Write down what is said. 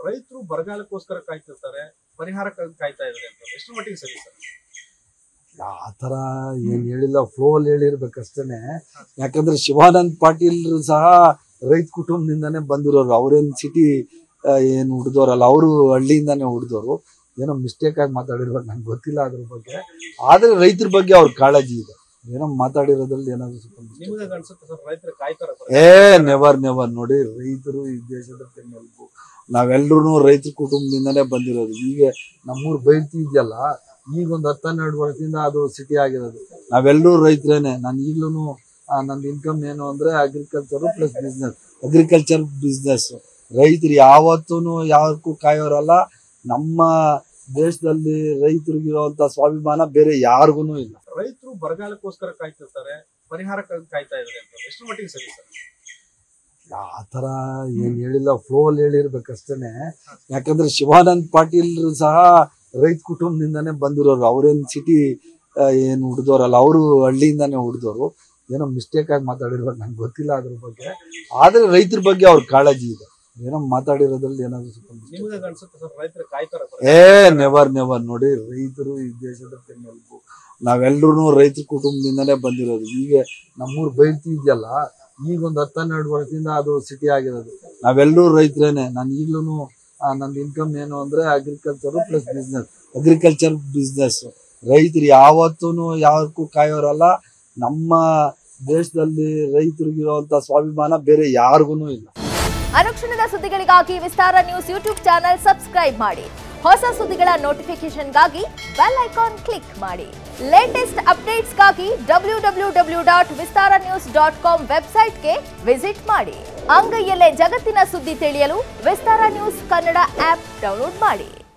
ರೈತರು ಬರಗಾಲಕ್ಕೋಸ್ಕರ ಕಾಯ್ತಿರ್ತಾರೆ, ಪರಿಹಾರಕ್ಕಾಗಿ ಕಾಯ್ತಾ ಇದ್ದಾರೆ ಅಂತ ಎಷ್ಟು ಮಟ್ಟಿಗೆ ಸರಿ ಸರ್? ಆ ಥರ ಏನು ಹೇಳಿಲ್ಲ, ಫ್ಲೋ ಅಲ್ಲಿ ಹೇಳಿರ್ಬೇಕಷ್ಟೇ. ಯಾಕಂದ್ರೆ ಶಿವಾನಂದ್ ಪಾಟೀಲ್ ಸಹ ರೈತ ಕುಟುಂಬದಿಂದಾನೇ ಬಂದಿರೋರು. ಅವ್ರೇನು ಸಿಟಿ ಏನು ಹುಡ್ದೋರಲ್ಲ, ಅವರು ಹಳ್ಳಿಯಿಂದಾನೇ ಹುಡ್ದೋರು. ಏನೋ ಮಿಸ್ಟೇಕ್ ಆಗಿ ಮಾತಾಡಿರ್ಬೇಕು, ನಂಗೆ ಗೊತ್ತಿಲ್ಲ ಅದ್ರ ಬಗ್ಗೆ. ಆದರೆ ರೈತರ ಬಗ್ಗೆ ಅವ್ರ ಕಾಳಜಿ ಇದೆ. ಏನೋ ಮಾತಾಡಿರೋದ್ರಲ್ಲಿ ಏನಾದ್ರು ನೆವರ್ ನೋಡಿ, ರೈತರು ಈ ದೇಶದ ಬೆನ್ನೆಲುಬು. ನಾವೆಲ್ಲರೂ ರೈತರ ಕುಟುಂಬದಿಂದಾನೇ ಬಂದಿರೋದು. ಈಗ ನಮ್ಮೂರು ಬೈಲ್ತಿ ಇದೆಯಲ್ಲ, ಈಗ ಒಂದು 10-12 ವರ್ಷದಿಂದ ಅದು ಸಿಟಿ ಆಗಿರೋದು. ನಾವೆಲ್ಲರೂ ರೈತರೇನೆ. ನಾನು ಈಗಲೂ ನಂದು ಇನ್ಕಮ್ ಏನು ಅಂದರೆ ಅಗ್ರಿಕಲ್ಚರು ಪ್ಲಸ್ ಬಿಸ್ನೆಸ್. ರೈತರು ಯಾವತ್ತೂ ಯಾವಕ್ಕೂ ಕಾಯೋರಲ್ಲ. ನಮ್ಮ ದೇಶದಲ್ಲಿ ರೈತರಿಗಿರುವಂತ ಸ್ವಾಭಿಮಾನ ಬೇರೆ ಯಾರಿಗೂ ಇಲ್ಲ. ರೈತರು ಬರಗಾಲಕ್ಕೋಸ್ಕರ ಕಾಯ್ತಿರ್ತಾರೆ, ಪರಿಹಾರಕ್ಕಾಗಿ ಕಾಯ್ತಾ ಇದ್ದಾರೆ ಅಂತ ಎಷ್ಟು ಮಟ್ಟಿಗೆ ಸರಿ ಸರ್? ಆ ಥರ ಏನು ಹೇಳಿಲ್ಲ, ಫ್ಲೋ ಅಲ್ಲಿ ಹೇಳಿರ್ಬೇಕಷ್ಟೇ. ಯಾಕಂದ್ರೆ ಶಿವಾನಂದ್ ಪಾಟೀಲ್ ಸಹ ರೈತ ಕುಟುಂಬದಿಂದಾನೇ ಬಂದಿರೋರು. ಅವ್ರೇನು ಸಿಟಿ ಏನು ಹುಡ್ದೋರಲ್ಲ, ಅವರು ಹಳ್ಳಿಯಿಂದಾನೇ ಹುಡ್ದೋರು. ಏನೋ ಮಿಸ್ಟೇಕ್ ಆಗಿ ಮಾತಾಡಿರ್ಬೇಕು, ನಂಗೆ ಗೊತ್ತಿಲ್ಲ ಅದ್ರ ಬಗ್ಗೆ. ಆದರೆ ರೈತರ ಬಗ್ಗೆ ಅವ್ರ ಕಾಳಜಿ ಇದೆ. ಏನೋ ಮಾತಾಡಿರೋದ್ರಲ್ಲಿ ಏನಾದ್ರು ನೆವರ್ ನೋಡಿ, ರೈತರು ಈ ದೇಶದ ಬೆನ್ನೆಲುಬು. ನಾವೆಲ್ಲರೂ ರೈತರ ಕುಟುಂಬದಿಂದಾನೇ ಬಂದಿರೋದು. ಈಗ ನಮ್ಮೂರು ಬೈಲ್ತಿ ಇದೆಯಲ್ಲ, ಈಗ ಒಂದು 10-12 ವರ್ಷದಿಂದ ಅದು ಸಿಟಿ ಆಗಿರೋದು. ನಾವೆಲ್ಲರೂ ರೈತರೇನೆ. ನಾನು ಈಗಲೂ ನಂದು ಇನ್ಕಮ್ ಏನು ಅಂದರೆ ಅಗ್ರಿಕಲ್ಚರು ಪ್ಲಸ್ ಬಿಸ್ನೆಸ್. ರೈತರು ಯಾವತ್ತೂ ಯಾವಕ್ಕೂ ಕಾಯೋರಲ್ಲ. ನಮ್ಮ ದೇಶದಲ್ಲಿ ರೈತರಿಗಿರುವಂತ ಸ್ವಾಭಿಮಾನ ಬೇರೆ ಯಾರಿಗೂ ಇಲ್ಲ. ಅನುಕ್ಷಣದ ಸುದ್ದಿಗಳಿಗಾಗಿ Vistara news YouTube channel subscribe ಮಾಡಿ. ಹೊಸ ಸುದ್ದಿಗಳ ನೋಟಿಫಿಕೇಶನ್ಗಾಗಿ ಬೆಲ್ ಐಕಾನ್ ಕ್ಲಿಕ್ ಮಾಡಿ. ಲೇಟೆಸ್ಟ್ ಅಪ್ಡೇಟ್ಸ್ಗಾಗಿ www.vistaranews.com ವೆಬ್ಸೈಟ್ಗೆ ವಿಸಿಟ್ ಮಾಡಿ. ಅಂಗೈಯಲ್ಲೇ ಜಗತ್ತಿನ ಸುದ್ದಿ ತಿಳಿಯಲು Vistara news Kannada app download ಮಾಡಿ.